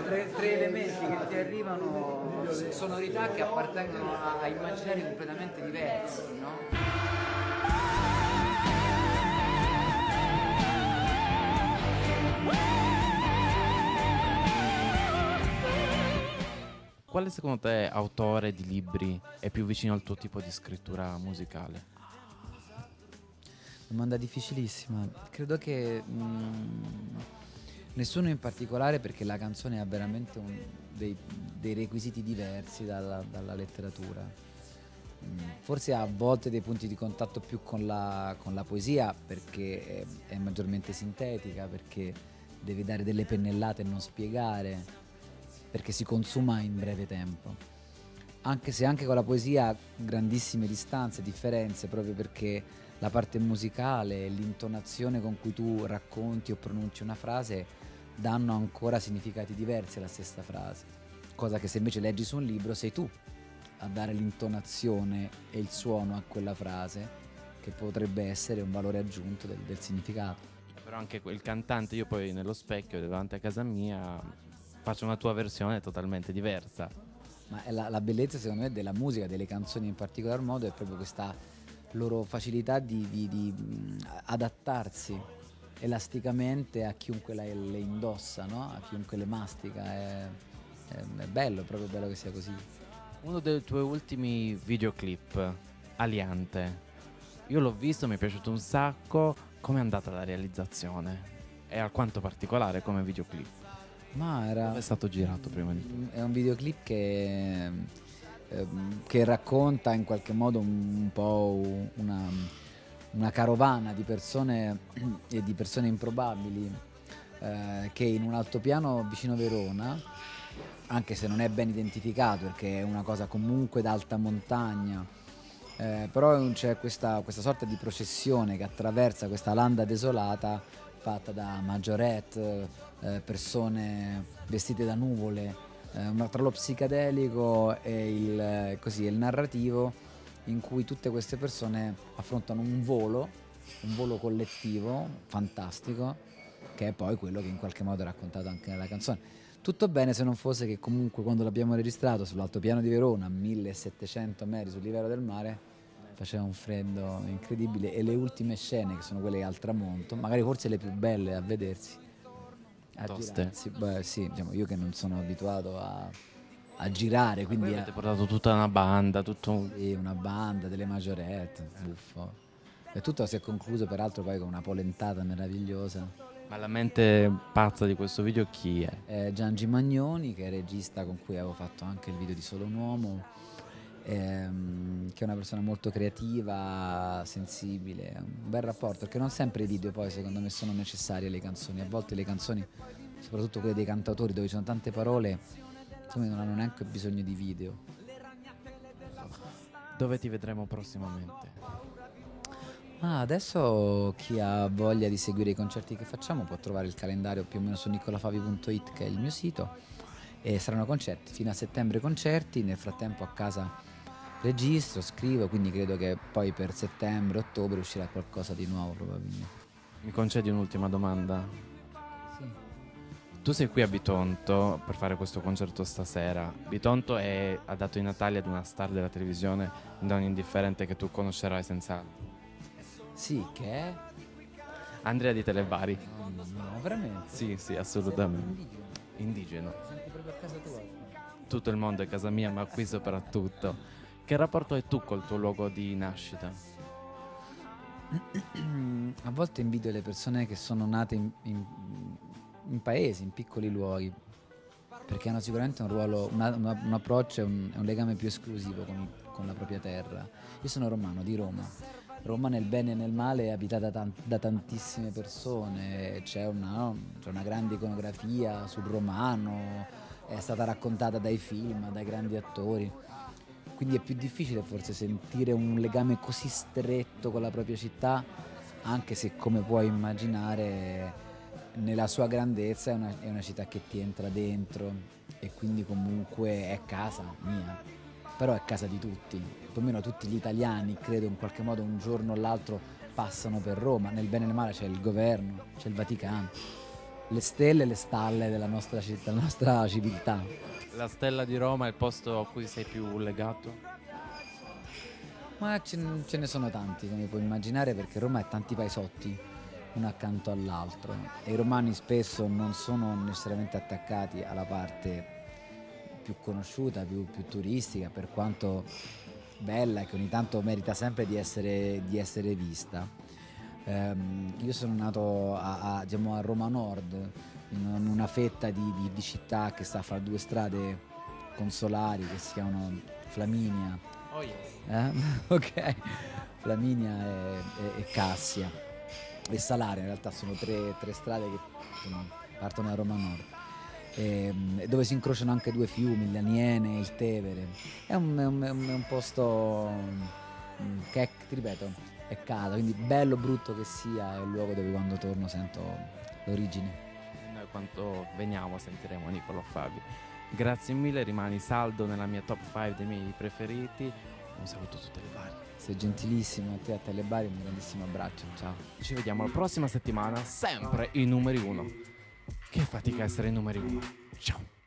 tre elementi che ti arrivano, sonorità che appartengono a immaginari completamente diversi, no? Quale secondo te autore di libri è più vicino al tuo tipo di scrittura musicale? Domanda difficilissima. Credo che nessuno in particolare, perché la canzone ha veramente dei requisiti diversi dalla letteratura. Forse ha a volte dei punti di contatto più con la poesia, perché è maggiormente sintetica, perché deve dare delle pennellate e non spiegare, perché si consuma in breve tempo. Anche se anche con la poesia ha grandissime distanze, differenze, proprio perché la parte musicale, l'intonazione con cui tu racconti o pronunci una frase danno ancora significati diversi alla stessa frase. Cosa che se invece leggi su un libro sei tu a dare l'intonazione e il suono a quella frase, che potrebbe essere un valore aggiunto del significato. Però anche il cantante, io poi nello specchio davanti a casa mia faccio una tua versione totalmente diversa. Ma è la bellezza secondo me della musica, delle canzoni in particolar modo, è proprio questa loro facilità di adattarsi elasticamente a chiunque le indossa, no? A chiunque le mastica. È bello, è proprio bello che sia così. Uno dei tuoi ultimi videoclip, Aliante, io l'ho visto, mi è piaciuto un sacco. Com'è andata la realizzazione? È alquanto particolare come videoclip. Ma Dove è stato girato prima di tutto? è un videoclip che racconta in qualche modo un po' una carovana di persone e di persone improbabili che in un altopiano vicino Verona, anche se non è ben identificato perché è una cosa comunque d'alta montagna, però c'è questa sorta di processione che attraversa questa landa desolata fatta da maggiorette, persone vestite da nuvole, tra lo psichedelico e il narrativo, in cui tutte queste persone affrontano un volo collettivo fantastico, che è poi quello che in qualche modo è raccontato anche nella canzone. Tutto bene se non fosse che comunque quando l'abbiamo registrato sull'altopiano di Verona, a 1700 metri sul livello del mare, faceva un freddo incredibile e le ultime scene, che sono quelle al tramonto, magari forse le più belle a vedersi, a Toste. girarsi, beh, sì, diciamo, io che non sono abituato a girare, Poi quindi avete portato tutta una banda, tutto. sì, una banda, delle maggiorette, buffo. E tutto si è concluso peraltro poi con una polentata meravigliosa. Ma la mente pazza di questo video chi è? Giangi Magnoni, che è regista con cui avevo fatto anche il video di Solo un uomo, che è una persona molto creativa, sensibile, un bel rapporto, perché non sempre i video poi secondo me sono necessarie le canzoni, a volte le canzoni, soprattutto quelle dei cantautori dove ci sono tante parole, secondo me non hanno neanche bisogno di video. Dove ti vedremo prossimamente? Adesso chi ha voglia di seguire i concerti che facciamo può trovare il calendario più o meno su nicolafavi.it, che è il mio sito, e saranno concerti, fino a settembre concerti, nel frattempo a casa registro, scrivo, quindi credo che poi per settembre-ottobre uscirà qualcosa di nuovo probabilmente. Mi concedi un'ultima domanda? Sì. Tu sei qui a Bitonto per fare questo concerto stasera. Bitonto ha dato i natali ad una star della televisione non indifferente che tu conoscerai senz'altro. Sì, che è? Andrea di Televari. Mamma mia, veramente? Sì, sì, Sei assolutamente. indigeno? Indigeno. Senti proprio a casa tua? Tutto il mondo è casa mia, ma qui soprattutto. Che rapporto hai tu col tuo luogo di nascita? A volte invidio le persone che sono nate in paesi, in piccoli luoghi, perché hanno sicuramente un ruolo, un approccio e un legame più esclusivo con la propria terra. Io sono romano, di Roma. Roma nel bene e nel male è abitata da tantissime persone, c'è una grande iconografia sul romano, è stata raccontata dai film, dai grandi attori. Quindi è più difficile forse sentire un legame così stretto con la propria città, anche se come puoi immaginare nella sua grandezza è una città che ti entra dentro e quindi comunque è casa mia, però è casa di tutti, più o meno tutti gli italiani credo in qualche modo un giorno o l'altro passano per Roma, nel bene e nel male c'è il governo, c'è il Vaticano, le stelle e le stalle della nostra città, della nostra civiltà. La Stella di Roma è il posto a cui sei più legato? Ma ce ne sono tanti, come puoi immaginare, perché Roma ha tanti paesotti, uno accanto all'altro, e i romani spesso non sono necessariamente attaccati alla parte più conosciuta, più turistica, per quanto bella, che ogni tanto merita sempre di essere vista. Io sono nato diciamo, a Roma Nord, in una fetta di città che sta fra due strade consolari che si chiamano Flaminia. Oh yes. Ok, Flaminia e Cassia e Salaria, in realtà sono tre strade che partono da Roma Nord, dove si incrociano anche due fiumi, il Laniene e il Tevere. È un posto che, ti ripeto, è casa, quindi bello o brutto che sia, è un luogo dove quando torno sento l'origine. Noi quanto veniamo sentiremo Nicolò Fabi. Grazie mille, rimani saldo nella mia top 5 dei miei preferiti. Un saluto a tutte le Bari. Sei gentilissimo, a te, a Telebari, un grandissimo abbraccio, ciao. Ci vediamo la prossima settimana, sempre i numeri 1. Che fatica essere i numeri 1. Ciao.